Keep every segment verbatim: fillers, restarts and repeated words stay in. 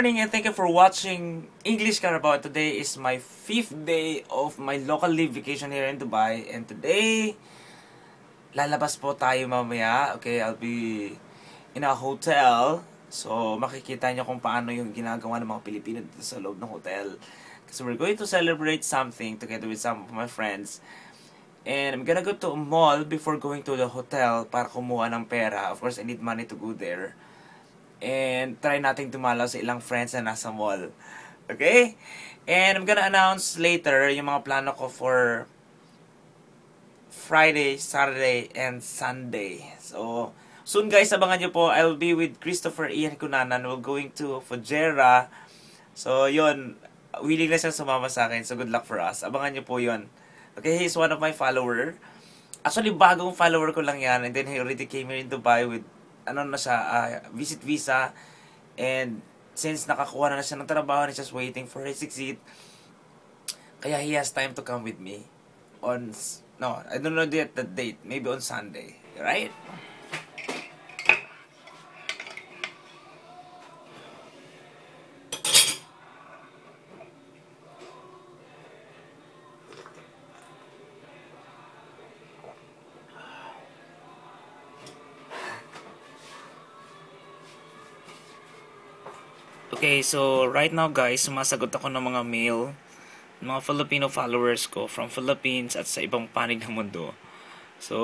morning and thank you for watching English Carabao. Today is my fifth day of my local leave vacation here in Dubai. And today, lalabas po tayo mamaya. Okay, I'll be in a hotel. So, makikita nyo kung paano yung ginagawa ng mga Pilipino dito sa loob ng hotel. Kasi we're going to celebrate something together with some of my friends. And I'm gonna go to a mall before going to the hotel para kumuha ng pera. Of course, I need money to go there. And try nating dumalaw sa ilang friends na nasa mall. Okay? And I'm gonna announce later yung mga plano ko for Friday, Saturday, and Sunday. So, soon guys, abangan nyo po. I'll be with Christopher Ian Cunanan. We're going to Fujairah. So, yun. Willing na siyang sumama sa akin. So, good luck for us. Abangan nyo po yun. Okay, he's one of my follower. Actually, bagong follower ko lang yan. And then, he already came here in Dubai with ano na siya, uh, visit visa, and since nakakuha na, na siya ng trabaho, he's just waiting for his exit, kaya he has time to come with me on, no, I don't know yet the date, maybe on Sunday, right? Okay, so right now guys, sumasagot ako ng mga mail, mga Filipino followers ko from Philippines at sa ibang panig ng mundo. So,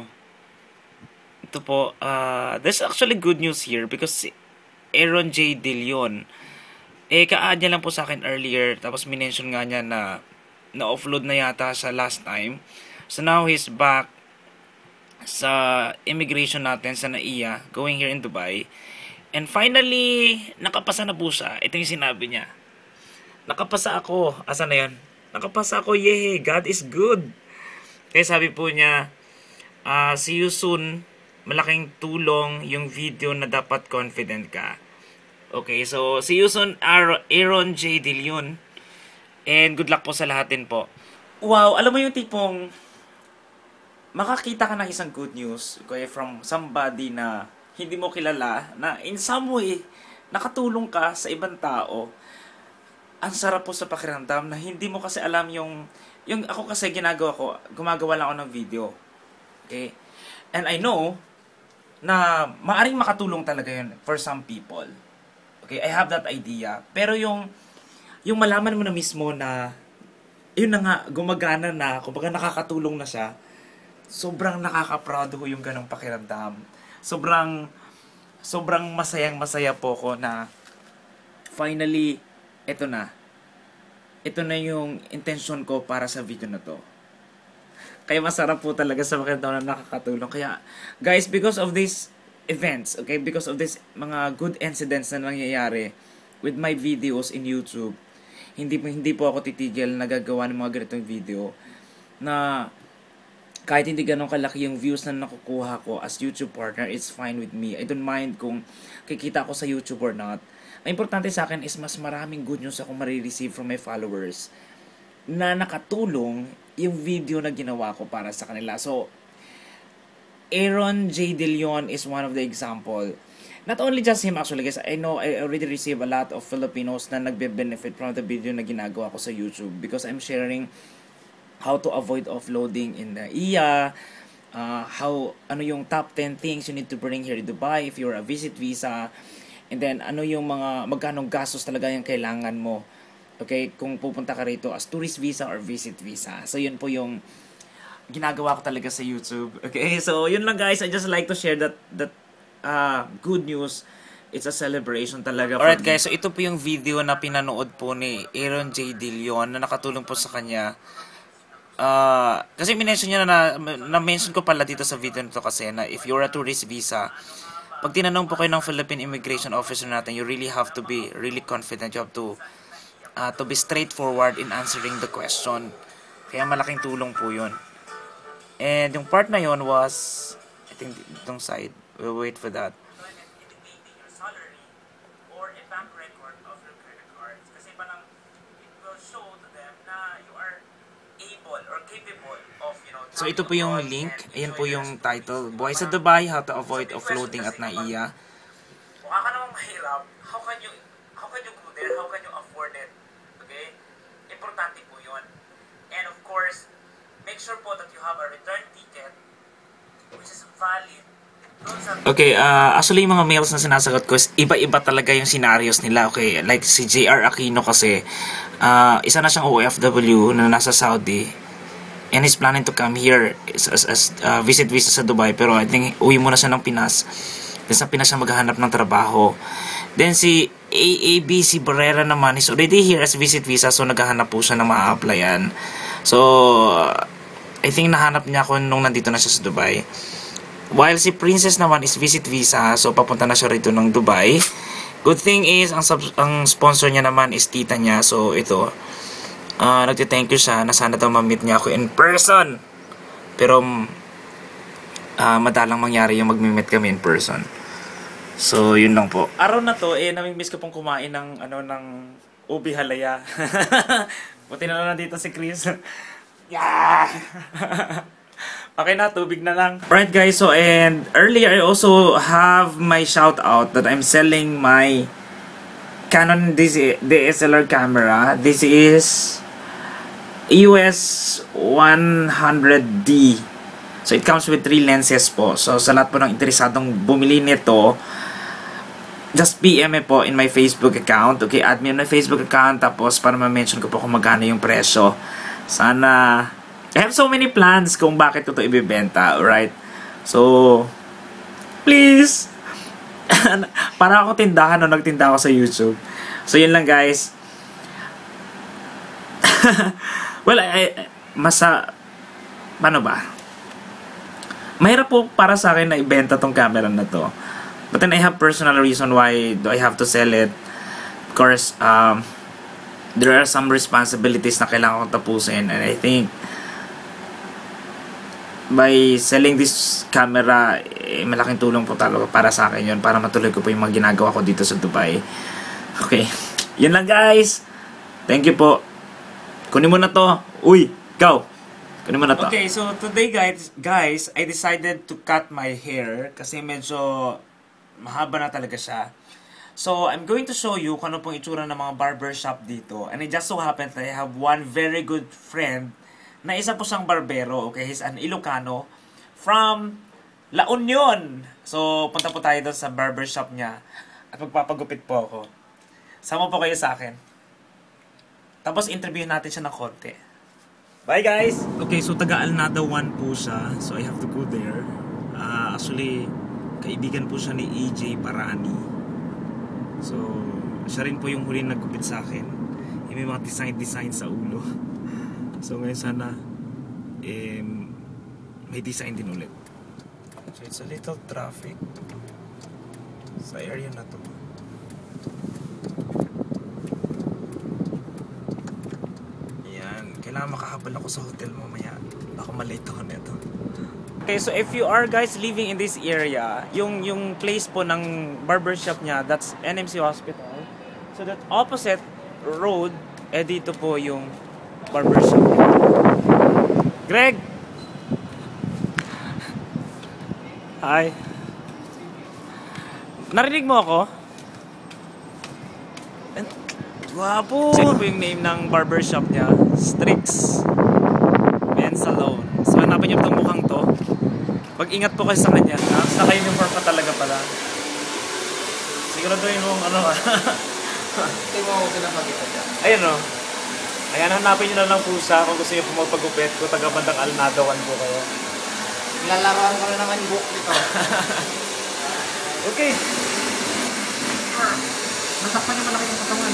ito po, uh, there's actually good news here because si Aaron J. Dilion, eh, ka-add niya lang po sa akin earlier, tapos minention nga niya na na-offload na yata siya last time. So now he's back sa immigration natin sa N A I A, going here in Dubai. And finally, nakapasa na po siya. Ito yung sinabi niya. Nakapasa ako. Asan na yan? Nakapasa ako. Yay! God is good. Kaya sabi po niya, uh, see you soon. Malaking tulong yung video na dapat confident ka. Okay, so see you soon, Aaron J. Dilion. And good luck po sa lahat din po. Wow! Alam mo yung tipong makakita ka ng isang good news okay, from somebody na hindi mo kilala, na in some way, nakatulong ka sa ibang tao. Ang sarap po sa pakiramdam na hindi mo kasi alam yung, yung ako kasi ginagawa ko, gumagawa lang ako ng video. Okay? And I know, na maaring makatulong talaga yun for some people. Okay? I have that idea. Pero yung, yung malaman mo na mismo na, yun na nga, gumagana na, kumbaga nakakatulong na siya, sobrang nakaka-proud ho yung ganong pakiramdam. Sobrang sobrang masayang masaya po ko na finally ito na. Ito na yung intention ko para sa video na to. Kaya masarap po talaga sa pakiramdam na nakakatulong. Kaya guys, because of these events, okay, because of this mga good incidents na nangyayari with my videos in YouTube, hindi hindi po ako titigil na gagawa ng mga ganitong video na kahit hindi ganun kalaki yung views na nakukuha ko as YouTube partner, it's fine with me. I don't mind kung kikita ko sa YouTube or not. Ang importante sa akin is mas maraming good news akong marireceive from my followers na nakatulong yung video na ginawa ko para sa kanila. So, Aaron J. Dilion is one of the example. Not only just him actually, guys. I know I already receive a lot of Filipinos na nagbe-benefit from the video na ginagawa ko sa YouTube because I'm sharing how to avoid offloading in the I A, uh, how, ano yung top ten things you need to bring here in Dubai if you're a visit visa, and then ano yung mga, magkanong gastos talaga yung kailangan mo, okay, kung pupunta ka rito as tourist visa or visit visa. So yun po yung ginagawa ko talaga sa YouTube, okay, so yun lang guys, I just like to share that, that uh, good news. It's a celebration talaga. Alright guys, so ito po yung video na pinanood po ni Aaron J. Dilion na nakatulong po sa kanya. Uh, kasi minention niya na, na-mention ko pala dito sa video nito kasi na if you're a tourist visa, pag tinanong po kayo ng Philippine Immigration Officer natin, you really have to be really confident. You have to uh, to be straightforward in answering the question. Kaya malaking tulong po yun. And yung part na yun was, I think itong side, we'll wait for that. So ito po yung link, ayan po yung title, Buhay sa Dubai, How to Avoid Offloading at N A I A. Mukha ka namang mahirap, how can you, how can you have a return ticket which is valid. Okay, uh, actually yung mga mails na sinasagot ko is iba-iba talaga yung scenarios nila. Okay, like si J R Aquino kasi uh, isa na siyang O F W na nasa Saudi and he's planning to come here as, as, as uh, visit visa sa Dubai, pero I think uwi muna siya ng Pinas. Then sa Pinas siya maghahanap ng trabaho. Then si A A B C Barrera naman is already here as visit visa, so naghahanap po siya ng ma-applyan. So I think nahanap niya ako nung nandito na siya sa Dubai. While si Princess naman is visit visa, so papunta na siya rito ng Dubai. Good thing is ang, sub- ang sponsor niya naman is tita niya, so ito uh, nagti-thank you siya na sana daw ma-meet niya ako in person, pero uh, madalang mangyari yung mag-meet kami in person. So yun lang po. Araw na to eh namimiss ko pong kumain ng ano ng ubi halaya. Buti na lang nandito si Chris. Yeah. Okay na, tubig na lang. Alright guys, so and earlier I also have my shout out that I'm selling my Canon D S L R camera. This is E O S one hundred D. So it comes with three lenses po. So sa lahat po ng interesadong bumili nito, just P M me po in my Facebook account. Okay, add me on my Facebook account, tapos para ma-mention ko po kung magkano yung presyo. Sana, I have so many plans kung bakit ko ito ibibenta, alright? So, please, para ako tindahan o nagtinda ako sa YouTube. So, yun lang guys. Well, I, I, masa, paano ba? Mahirap po para sa akin na ibenta tong camera na to. But then I have personal reason why do I have to sell it. Of course, um, there are some responsibilities na kailangan kong tapusin. And I think, by selling this camera, eh, malaking tulong po talaga para sa akin yun. Para matuloy ko po yung mga ginagawa ko dito sa Dubai. Okay. Yun lang guys. Thank you po. Kunin mo na to. Uy, ikaw. Kunin mo na to. Okay, so today guys, guys, I decided to cut my hair kasi medyo mahaba na talaga siya. So, I'm going to show you kung ano pong itsura ng mga barbershop dito. And it just so happens that I have one very good friend na isa po siyang barbero. Okay, he's an Ilocano from La Union. So, punta po tayo doon sa barbershop niya at magpapagupit po ako. Sama po kayo sa akin. Tapos, interview natin siya ng konti. Bye, guys! Okay, so taga-Alnada one po siya. So, I have to go there. Uh, actually, kaibigan po siya ni A J Parani. So, siya rin po yung huli nagkupit sa akin. Yung may mga design-design sa ulo. So, ngayon sana eh, may design din ulit. So, it's a little traffic sa area na to. Yan. Kailangan makahabal ako sa hotel mamaya. Baka malate ako nito. Okay, so if you are guys living in this area, yung yung place po ng barbershop niya, that's N M C Hospital. So that opposite road, eh dito po yung barbershop niya. Greg! Hi. Narinig mo ako? Wapo! Ito po yung name ng barbershop niya, Strix Men's Salon. So hanapin niyo itong mukhang to. Mag-ingat po kayo sa kanya. Naka-uniform pa talaga pala. Siguraduhin mong ano ha. Hindi mo ako pinapagita dyan. Ayun o. Ayan, hanapin nyo na lang po siya kung gusto nyo po magpagupit. Kung taga-bandang Alnada one po kayo. Lalaroan ko na naman yung book nito. Okay. Nasakpan yung malaki yung katawan.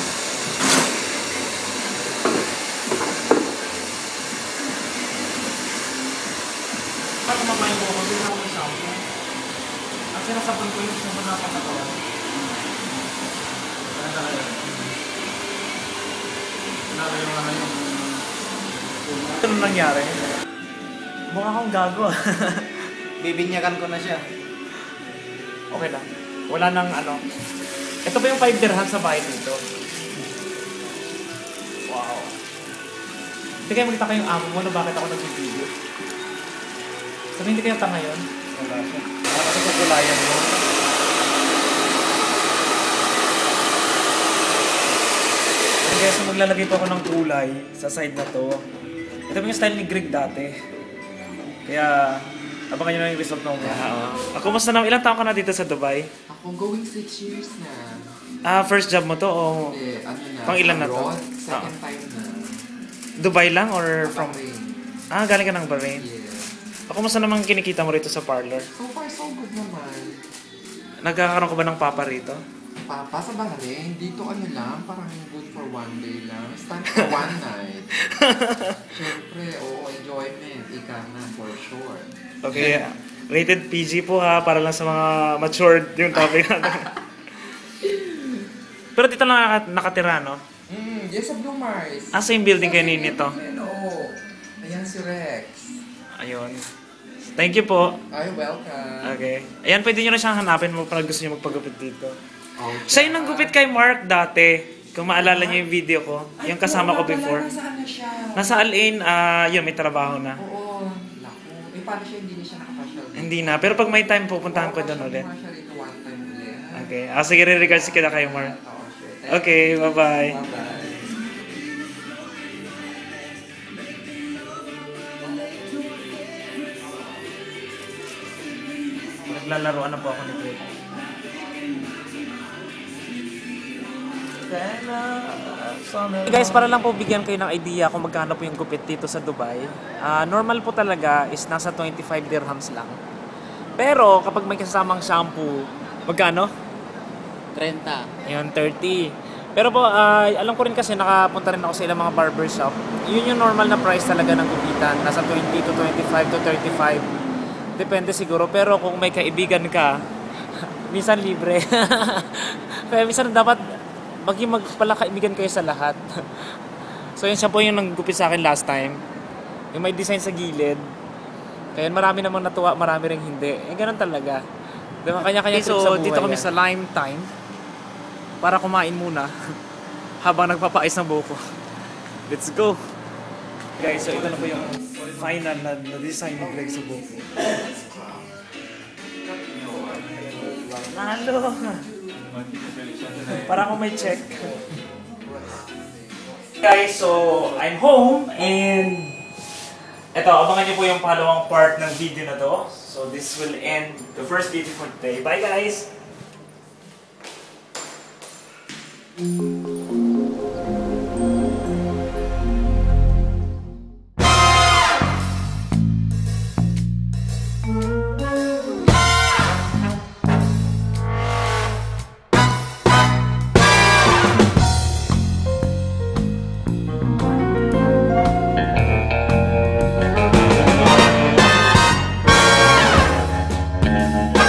Pag kumakain ko, hindi na ako yung sound. Ang sinasapan ko yung sa mga katawan. Ano nangyari? Mukha akong gago. Bibinyagan ko na siya. Okay lang. Wala nang ano. Ito ba yung five dirham sa bahay dito? Wow. Hindi kayo magtaka yung amo mo na bakit ako nag-video. Sabi hindi kayo tanga yun? Wala siya. Wala ko sa kulayan mo. Okay, so maglalagay po ako ng kulay sa side na to. Ito yung style ni Greg dati. Kaya, abangan nyo na yung result ng umrah. Oo. Ah, kumusta naman? Ilang taon ka na dito sa Dubai? Ako going six years na. Ah, first job mo to o Hindi, ano na. pang ilan na to? abroad, Second Ah. time na. Dubai lang or from... Bahrain. Ah, galing ka ng Bahrain. Yes. Ah, kumusta naman kinikita mo rito sa parlor? So far, so good naman. Nagkakaroon ka ba ng papa rito? Papa sa Bahrain, dito ano lang, parang good for one day lang. Stand for one night. Siyempre, oo, enjoyment. Ika na, for sure. Okay, rated P G po ha, para lang sa mga matured yung topic natin. Pero dito lang naka- nakatira, no? Mm, yes, sa Blue Mars. Ah, same building kayo ni nito. Oo. Ayan si Rex. Ayun. Thank you po. Ay, welcome. Okay. Ayan, pwede nyo na siyang hanapin mo pag gusto nyo magpagupit dito. Okay. Siya yung nanggupit kay Mark dati. Kung maalala niyo yung video ko. Yung kasama ko before. Nasaan na siya? Nasa Al-Ain, ah, yun, may trabaho na. Oo. Naku. Eh, paano siya hindi na siya nakapasyal? Hindi na. Pero pag may time, pupuntahan ko doon ulit. Pupuntahan siya rito one time ulit. Okay. Ah, sige, re-regards kita kay Mark. Oo, sure. Okay, bye-bye. Bye-bye. Naglalaroan na po ako ni Greg. Guys, para lang po bigyan kayo ng idea kung magkano po yung gupit dito sa Dubai. Ah, normal po talaga is nasa twenty-five dirhams lang. Pero kapag may kasamang shampoo, magkano? trenta. Ayun, thirty. Pero po, ah, alam ko rin kasi nakapunta rin ako sa ilang mga barbershop. Yun yung normal na price talaga ng gupitan. Nasa twenty to twenty-five to thirty-five. Depende siguro. Pero kung may kaibigan ka, minsan libre. Kaya minsan dapat maging magpalakaibigan kayo sa lahat. So yun siya po yung nanggupit sa akin last time. Yung may design sa gilid. Kaya marami namang natuwa, marami ring hindi. Eh ganun talaga. Diba, kanya-kanya trip sa buhay. So dito kami sa Lime Time para kumain muna habang nagpapais ng buko. Let's go! Guys, so ito na po yung final na, na design ni Greg sa buko. Nalo! Para kung may check. Guys, so I'm home and eto, abangan niyo po yung pangalawang part ng video na to. So this will end the first video for today. Bye guys! Bye.